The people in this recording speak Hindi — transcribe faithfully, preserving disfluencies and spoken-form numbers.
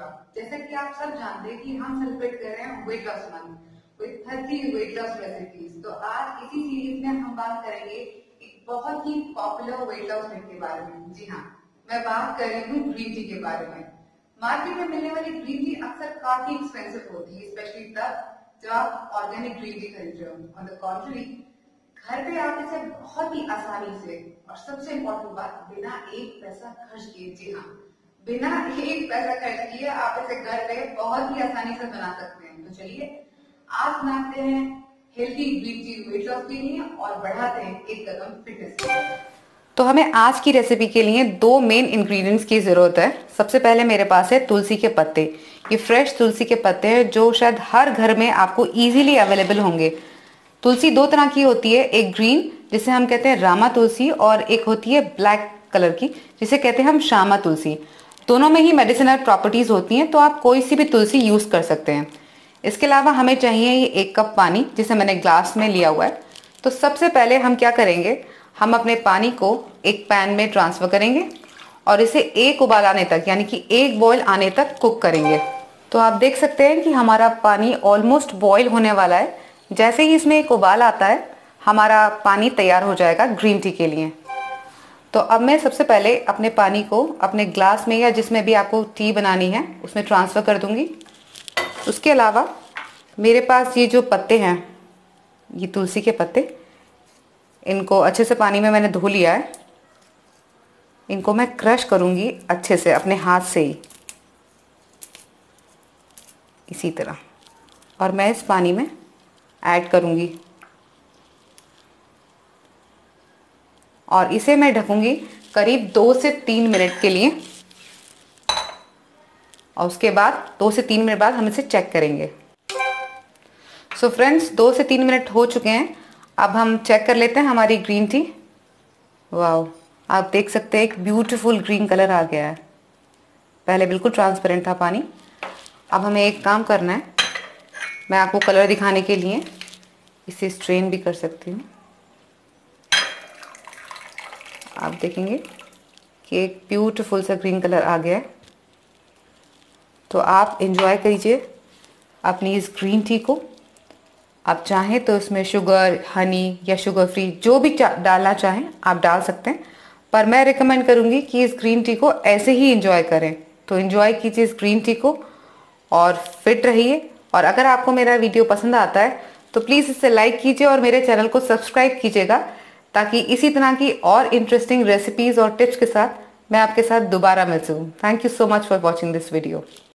का। जैसे कि आप सब जानते हैं कि हम सेलिब्रेट कर रहे हैं weight loss month with thirty weight loss recipes. तो आज इसी सीरीज में हम बात करेंगे एक बहुत ही पॉपुलर वेट लॉस ड्रिंक के बारे में। जी हाँ, मैं बात कर रही हूँ ग्रीन टी के बारे में। मार्केट में मिलने वाली ग्रीन टी अक्सर काफी एक्सपेंसिव होती है, स्पेशली तब जब आप ऑर्गेनिक ग्रीन टी खरीद रहे हो। ऑन द कॉन्ट्री, घर पे आप इसे बहुत ही आसानी से और सबसे इम्पोर्टेंट बात, बिना एक पैसा खर्च किए, जी हाँ, बिना एक पैसा खर्च किए आप इसे घर पे बहुत ही आसानी से बना सकते हैं। तो चलिए आज बनाते हैं healthy green tea weight loss के लिए और बढ़ाते हैं एक कदम फिटनेस की तरफ। तो हमें आज की रेसिपी के लिए दो मेन इंग्रेडिएंट्स की ज़रूरत है। सबसे पहले मेरे पास है तुलसी के पत्ते। ये फ्रेश तुलसी के पत्ते हैं जो शायद हर घर में आपको इजीली अवेलेबल होंगे। तुलसी दो तरह की होती है, एक ग्रीन जिसे हम कहते हैं रामा तुलसी और एक होती है ब्लैक कलर की जिसे कहते हैं हम श्यामा तुलसी। दोनों में ही मेडिसिनल प्रॉपर्टीज होती हैं, तो आप कोई सी भी तुलसी यूज़ कर सकते हैं। इसके अलावा हमें चाहिए ये एक कप पानी जिसे मैंने ग्लास में लिया हुआ है। तो सबसे पहले हम क्या करेंगे, हम अपने पानी को एक पैन में ट्रांसफर करेंगे और इसे एक उबाल आने तक यानी कि एक बॉयल आने तक कुक करेंगे। तो आप देख सकते हैं कि हमारा पानी ऑलमोस्ट बॉयल होने वाला है। जैसे ही इसमें एक उबाल आता है हमारा पानी तैयार हो जाएगा ग्रीन टी के लिए। तो अब मैं सबसे पहले अपने पानी को अपने ग्लास में या जिसमें भी आपको टी बनानी है उसमें ट्रांसफ़र कर दूंगी। उसके अलावा मेरे पास ये जो पत्ते हैं, ये तुलसी के पत्ते, इनको अच्छे से पानी में मैंने धो लिया है। इनको मैं क्रश करूंगी अच्छे से अपने हाथ से ही, इसी तरह, और मैं इस पानी में ऐड करूंगी और इसे मैं ढकूंगी करीब दो से तीन मिनट के लिए। और उसके बाद दो से तीन मिनट बाद हम इसे चेक करेंगे। सो फ्रेंड्स, दो से तीन मिनट हो चुके हैं। अब हम चेक कर लेते हैं हमारी ग्रीन टी। वाओ, आप देख सकते हैं एक ब्यूटीफुल ग्रीन कलर आ गया है। पहले बिल्कुल ट्रांसपेरेंट था पानी। अब हमें एक काम करना है, मैं आपको कलर दिखाने के लिए इसे स्ट्रेन भी कर सकती हूँ। आप देखेंगे कि एक ब्यूटीफुल सा ग्रीन कलर आ गया है। तो आप एंजॉय कीजिए अपनी इस ग्रीन टी को। आप चाहें तो इसमें शुगर, हनी या शुगर फ्री जो भी चा, डालना चाहें आप डाल सकते हैं, पर मैं रिकमेंड करूंगी कि इस ग्रीन टी को ऐसे ही एंजॉय करें। तो एंजॉय कीजिए इस ग्रीन टी को और फिट रहिए। और अगर आपको मेरा वीडियो पसंद आता है तो प्लीज़ इसे लाइक कीजिए और मेरे चैनल को सब्सक्राइब कीजिएगा, ताकि इसी तरह की और इंटरेस्टिंग रेसिपीज़ और टिप्स के साथ मैं आपके साथ दोबारा मिल सकूँ। Thank you so much for watching this video.